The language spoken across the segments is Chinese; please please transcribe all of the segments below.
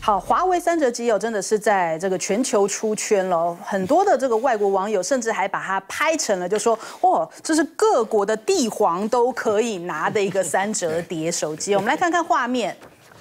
好，华为3折机真的是在这个全球出圈了，很多的这个外国网友甚至还把它拍成了，就说哦，这是各国的帝皇都可以拿的一个3折叠手机。我们来看看画面。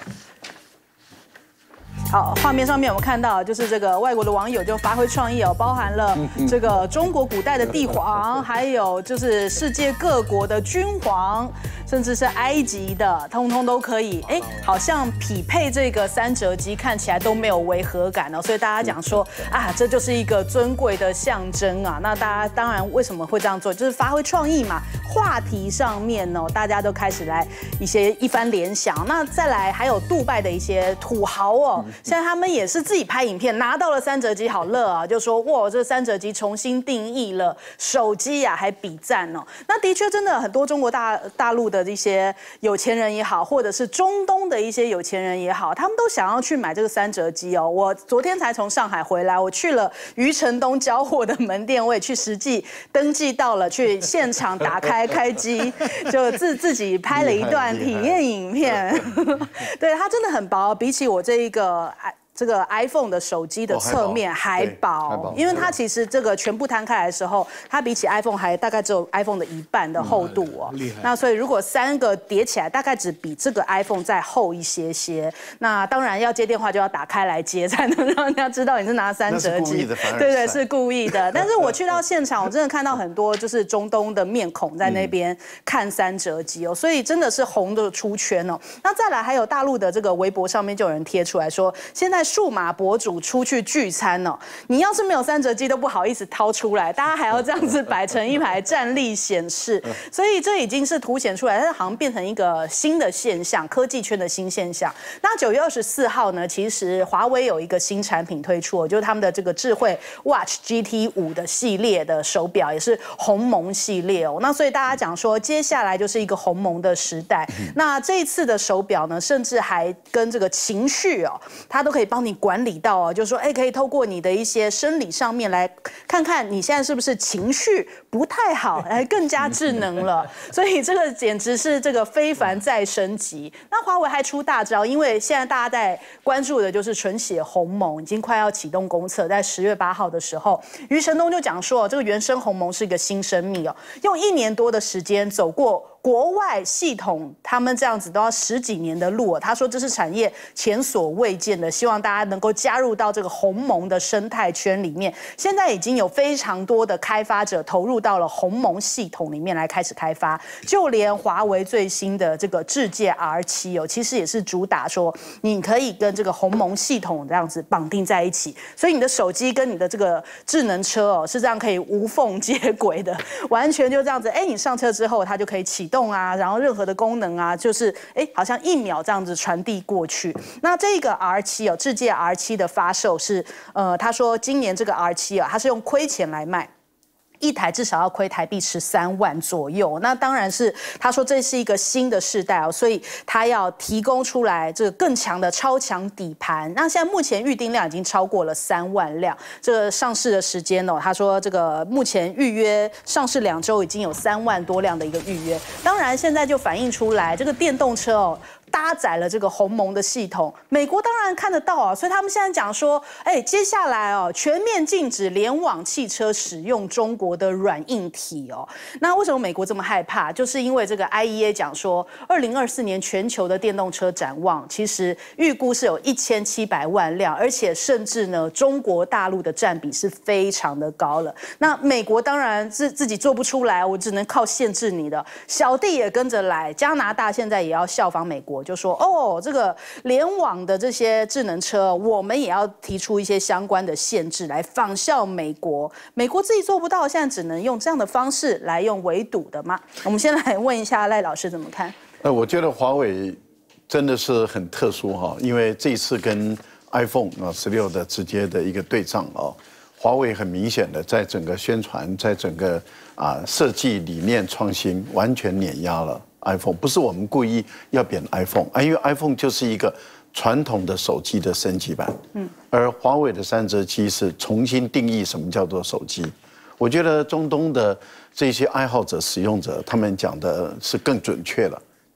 好，画面上面我们看到，就是这个外国的网友就发挥创意包含了这个中国古代的帝皇，还有就是世界各国的君皇，甚至是埃及的，通通都可以。好像匹配这个3折机，看起来都没有违和感哦。所以大家讲说啊，这就是一个尊贵的象征啊。那大家当然为什么会这样做，就是发挥创意嘛。话题上面呢，大家都开始来一番联想。那再来还有杜拜的一些土豪哦。 现在他们也是自己拍影片，拿到了3折机，好乐啊！就说哇，这3折机重新定义了手机啊，还比赞哦。那的确真的很多中国大陆的一些有钱人也好，或者是中东的一些有钱人也好，他们都想要去买这个3折机哦。我昨天才从上海回来，我去了余承东交货的门店，我也去实际登记到了，去现场打开开机，就自己拍了一段体验影片。对，它真的很薄，比起我这个 iPhone 的手机的侧面还薄，因为它其实这个全部摊开来的时候，它比起 iPhone 还大概只有 iPhone 的1半的厚度哦。厉害。那所以如果3个叠起来，大概只比这个 iPhone 再厚一些些。那当然要接电话就要打开来接，才能让人家知道你是拿3折机。对，是故意的。但是我去到现场，我真的看到很多就是中东的面孔在那边看3折机哦，所以真的是红的出圈哦。那再来还有大陆的这个微博上面就有人贴出来说，现在数码博主出去聚餐哦，你要是没有3折机都不好意思掏出来，大家还要这样子摆成一排站立显示，所以这已经是凸显出来，它好像变成一个新的现象，科技圈的新现象。那9月24号呢，其实华为有一个新产品推出，就是他们的这个智慧 Watch GT5的系列的手表，也是鸿蒙系列哦。那所以大家讲说，接下来就是一个鸿蒙的时代。那这一次的手表呢，甚至还跟这个情绪哦，它都可以帮你管理到哦，就是说，可以透过你的一些生理上面来看看你现在是不是情绪不太好，更加智能了。所以这个简直是这个非凡再升级。那华为还出大招，因为现在大家在关注的就是纯血鸿蒙已经快要启动公测，在10月8号的时候，余承东就讲说，这个原生鸿蒙是一个新生命哦，用1年多的时间走过。国外系统他们这样子都要10几年的路，他说这是产业前所未见的，希望大家能够加入到这个鸿蒙的生态圈里面。现在已经有非常多的开发者投入到了鸿蒙系统里面来开始开发，就连华为最新的这个智界 R7哦，其实也是主打说你可以跟这个鸿蒙系统这样子绑定在一起，所以你的手机跟你的这个智能车哦是这样可以无缝接轨的，完全就这样子，你上车之后它就可以启动啊，然后任何的功能啊，就是好像1秒这样子传递过去。那这个 R7哦，智界 R7的发售是他说今年这个 R7啊，它是用亏钱来卖。一台至少要亏台币13万左右，那当然是他说这是一个新的世代哦，所以他要提供出来这个更强的超强底盘。那现在目前预订量已经超过了3万辆，这个上市的时间哦，他说这个目前预约上市2周已经有3万多辆的一个预约。当然现在就反映出来这个电动车哦。搭载了这个鸿蒙的系统，美国当然看得到啊，所以他们现在讲说，接下来哦，全面禁止联网汽车使用中国的软硬体哦。那为什么美国这么害怕？就是因为这个 IEA 讲说，2024年全球的电动车展望，其实预估是有1700万辆，而且甚至呢，中国大陆的占比是非常的高了。那美国当然自己做不出来，我只能靠限制你的，小弟也跟着来，加拿大现在也要效仿美国。就说这个联网的这些智能车，我们也要提出一些相关的限制来仿效美国。美国自己做不到，现在只能用这样的方式来用围堵的吗？我们先来问一下赖老师怎么看？ 我觉得华为真的是很特殊哈，因为这一次跟 iPhone 16的直接的一个对仗华为很明显的在整个宣传，在整个设计理念创新完全碾压了 iPhone， 不是我们故意要贬 iPhone， 因为 iPhone 就是一个传统的手机的升级版，而华为的3折机是重新定义什么叫做手机。我觉得中东的这些爱好者、使用者，他们讲的是更准确了，就是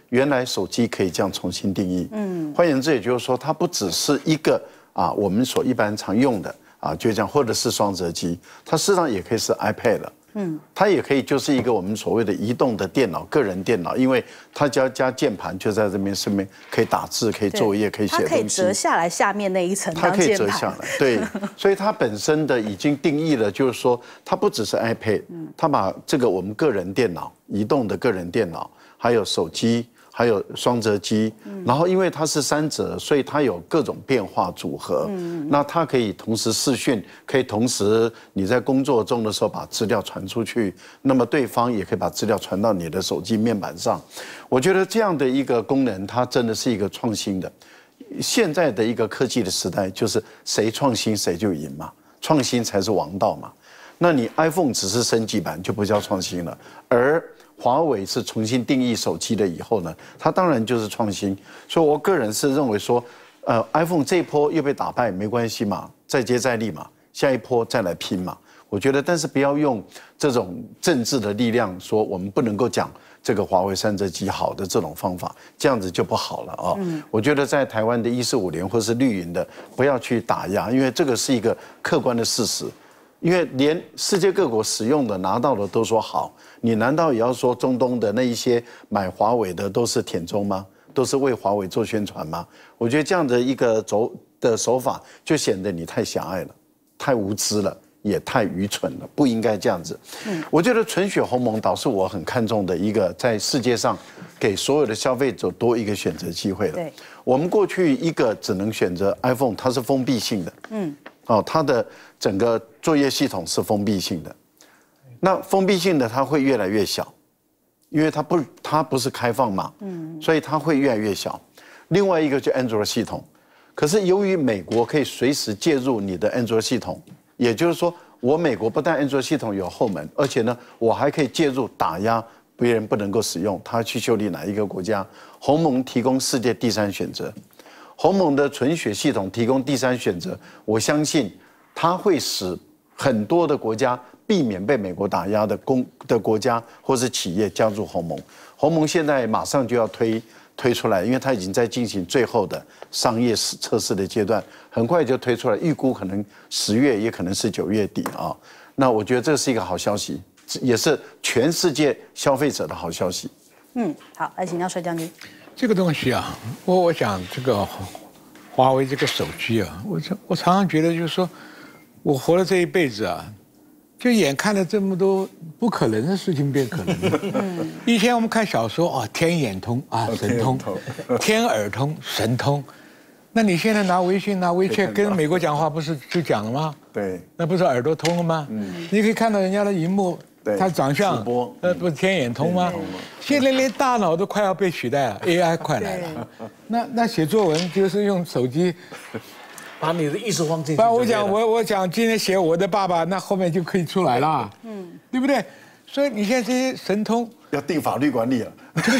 原来手机可以这样重新定义。换言之，也就是说，它不只是一个我们所一般常用的就这样，或者是双折机，它事实上也可以是 iPad 了。它也可以就是一个我们所谓的移动的电脑，个人电脑，因为它只要加键盘，就在这边上面可以打字，可以作业，可以写东西。 它可以折下来下面那一层它可以当键盘。 折下来，对，所以它本身的已经定义了，就是说它不只是 iPad，它把这个我们个人电脑、移动的个人电脑，还有手机。还有双折机，然后因为它是3折，所以它有各种变化组合。那它可以同时视讯，可以同时你在工作中的时候把资料传出去，那么对方也可以把资料传到你的手机面板上。我觉得这样的一个功能，它真的是一个创新的。现在的一个科技的时代，就是谁创新谁就赢嘛，创新才是王道嘛。那你 iPhone 只是升级版，就不叫创新了，而华为是重新定义手机的以后呢，它当然就是创新。所以我个人是认为说，iPhone 这一波又被打败没关系嘛，再接再厉嘛，下一波再来拼嘛。我觉得，但是不要用这种政治的力量说我们不能够讲这个华为3折机好的这种方法，这样子就不好了啊。我觉得在台湾的1450联或是绿营的，不要去打压，因为这个是一个客观的事实。因为连世界各国使用的拿到的都说好，你难道也要说中东的那一些买华为的都是舔中吗？都是为华为做宣传吗？我觉得这样的一个手法就显得你太狭隘了，太无知了，也太愚蠢了，不应该这样子。我觉得纯血鸿蒙岛是我很看重的一个，在世界上给所有的消费者多一个选择机会了。我们过去一个只能选择 iPhone， 它是封闭性的。它的整个作业系统是封闭性的，那封闭性的它会越来越小，因为它不是开放嘛，所以它会越来越小。另外一个就 Android 系统，可是由于美国可以随时介入你的 Android 系统，也就是说，我美国不但 Android 系统有后门，而且呢，我还可以介入打压别人不能够使用，他去修理哪一个国家？鸿蒙提供世界第3选择。鸿蒙的纯血系统提供第3选择，我相信它会使很多的国家避免被美国打压的国家或是企业加入鸿蒙。鸿蒙现在马上就要推出来，因为它已经在进行最后的商业测试的阶段，很快就推出来，预估可能10月，也可能是9月底啊。那我觉得这是一个好消息，也是全世界消费者的好消息。 好，来请教帅将军。 这个东西啊，我想这个华为这个手机啊，我常常觉得就是说，我活了这一辈子啊，就眼看了这么多不可能的事情变可能了。以前我们看小说天眼通神通，天耳通神通。那你现在拿微信、拿WeChat跟美国讲话，不是就讲了吗？ 对， 那不是耳朵通了吗？你可以看到人家的荧幕。他长相，不是天眼通吗？现在连大脑都快要被取代了 ，AI 快来了。那写作文就是用手机， 把你的意识放进去。 我讲今天写我的爸爸，那后面就可以出来了，对不对？所以你现在这些神通要定法律管理了，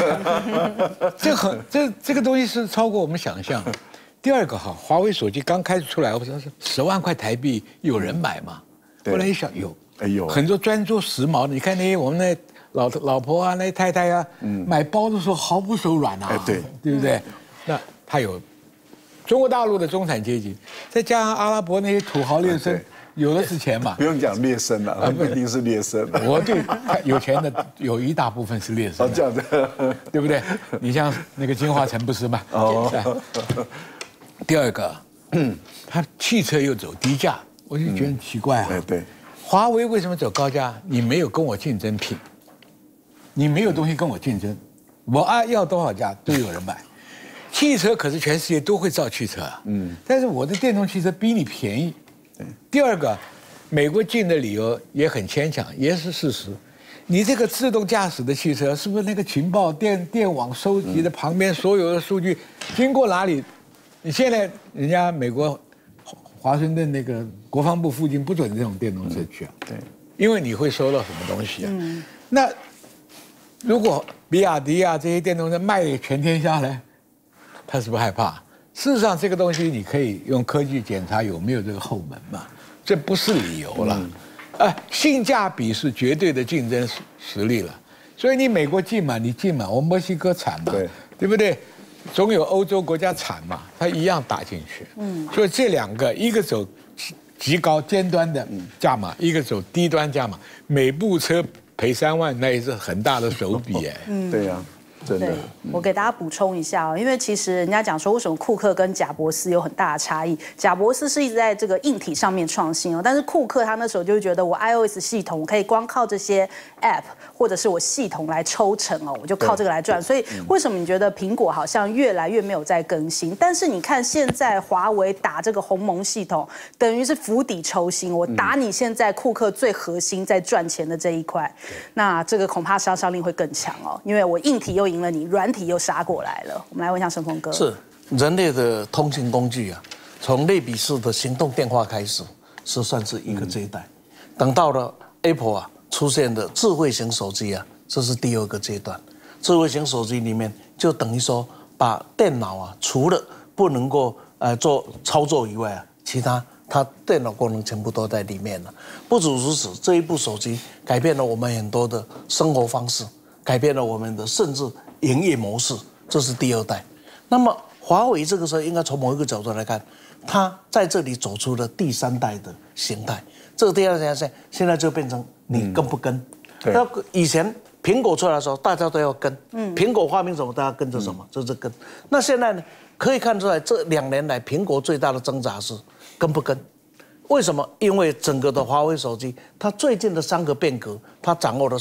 这个东西是超过我们想象。第二个华为手机刚开始出来，我说是10万块台币有人买吗？后来一想有。很多专做时髦的，你看那些我们那老婆啊，那些太太啊，买包的时候毫不手软啊，对不对？那他有中国大陆的中产阶级，再加上阿拉伯那些土豪劣绅，有的是钱嘛。 不用讲劣绅了，不一定是劣绅。 我对有钱的有一大部分是劣绅， 这样的， 对不对？你像那个金华城不是吗？第二个，他汽车又走低价，我就觉得很奇怪啊。 对。 华为为什么走高价？你没有跟我竞争品，你没有东西跟我竞争，我要多少价都有人买。汽车可是全世界都会造汽车啊，但是我的电动汽车比你便宜。第二个，美国禁的理由也很牵强，也是事实。你这个自动驾驶的汽车，是不是那个情报电网收集的旁边所有的数据经过哪里？你现在人家美国。华盛顿那个国防部附近不准这种电动车去啊， 对， 因为你会收到什么东西啊？那如果比亚迪啊这些电动车卖给全天下呢，他是不是害怕？事实上，这个东西你可以用科技检查有没有这个后门嘛，这不是理由了。性价比是绝对的竞争实力了。 所以你美国禁嘛，你禁嘛，我们墨西哥产嘛，对不对？总有欧洲国家产嘛，它一样打进去。所以这两个，一个走极高尖端的价码，一个走低端价码，每部车赔3万，那也是很大的手笔哎。 对呀。真的， 我给大家补充一下哦，因为其实人家讲说，为什么库克跟贾伯斯有很大的差异？贾伯斯是一直在这个硬体上面创新哦，但是库克他那时候就会觉得，我 iOS 系统我可以光靠这些 App 或者是我系统来抽成哦，我就靠这个来赚。所以为什么你觉得苹果好像越来越没有在更新？但是你看现在华为打这个鸿蒙系统，等于是釜底抽薪，我打你现在库克最核心在赚钱的这一块，那这个恐怕杀伤力会更强哦，因为我硬体又赢了你，软体又杀过来了。我们来问一下申峰哥， 是人类的通信工具啊，从类比式的行动电话开始，是算是一个阶段。等到了 Apple 啊出现的智慧型手机啊，这是第2个阶段。智慧型手机里面就等于说把电脑啊，除了不能够做操作以外啊，其他它电脑功能全部都在里面了。不止如此，这一部手机改变了我们很多的生活方式，改变了我们的甚至营业模式，这是第2代。那么华为这个时候应该从某一个角度来看，它在这里走出了第3代的形态。这个第2代形态现在就变成你跟不跟？那以前苹果出来的时候，大家都要跟，苹果发明什么，大家跟着什么，这是跟。那现在呢，可以看出来，这2年来苹果最大的挣扎是跟不跟。为什么？因为整个的华为手机，它最近的3个变革，它掌握了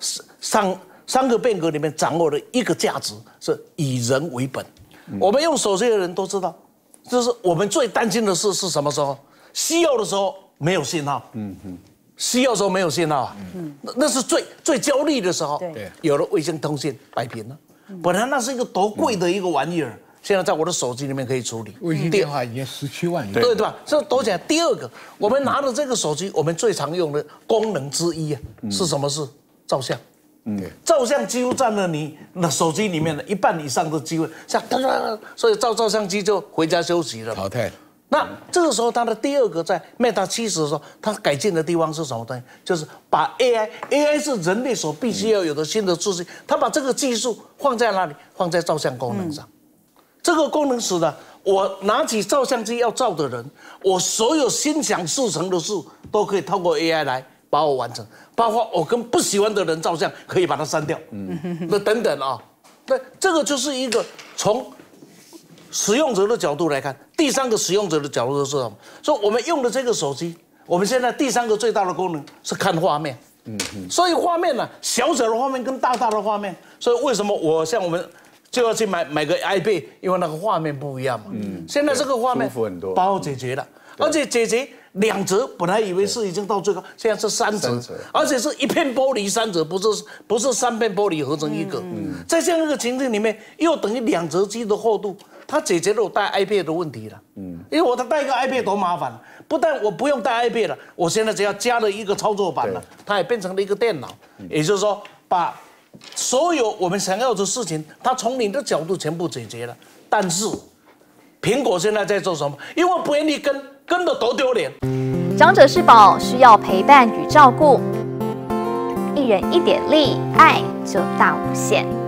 3个变革里面掌握了一个价值，是以人为本。我们用手机的人都知道，就是我们最担心的事是什么时候？需要的时候没有信号。需要的时候没有信号啊。那是最焦虑的时候。 对， 有了卫星通信摆平了。本来那是一个多贵的一个玩意儿。现在在我的手机里面可以处理， 卫星电话已经17万元， 对吧？这多讲。第2个，我们拿的这个手机，我们最常用的功能之一啊，是什么？是照相。照相几乎占了你那手机里面的1半以上的机会，像所以照相机就回家休息了， 淘汰。 那这个时候，它的第2个在 Mate 70的时候，它改进的地方是什么东西？就是把 AI 是人类所必须要有的新的知识，它把这个技术放在哪里？放在照相功能上。这个功能使得我拿起照相机要照的人，我所有心想事成的事都可以透过 AI 来把我完成，包括我跟不喜欢的人照相，可以把它删掉，那等等啊，那这个就是一个从使用者的角度来看，第3个使用者的角度是什么？所以我们用的这个手机，我们现在第3个最大的功能是看画面，所以画面呢，小的画面跟大的画面，所以为什么我就要去买个 iPad， 因为那个画面不一样嘛。现在这个画面把我解决了，而且解决2折，本来以为是已经到最高，现在是3折，而且是一片玻璃3折，不是3片玻璃合成一个。在这样一个情境里面，又等于2折机的厚度，它解决了我带 iPad 的问题了。因为我带一个 iPad 多麻烦，不但我不用带 iPad 了，我现在只要加了一个操作板了，它也变成了一个电脑。也就是说，把所有我们想要的事情，它从你的角度全部解决了。但是，苹果现在在做什么？因为不愿意跟的多丢脸。 长者是宝，需要陪伴与照顾，一人一点力，爱就大无限。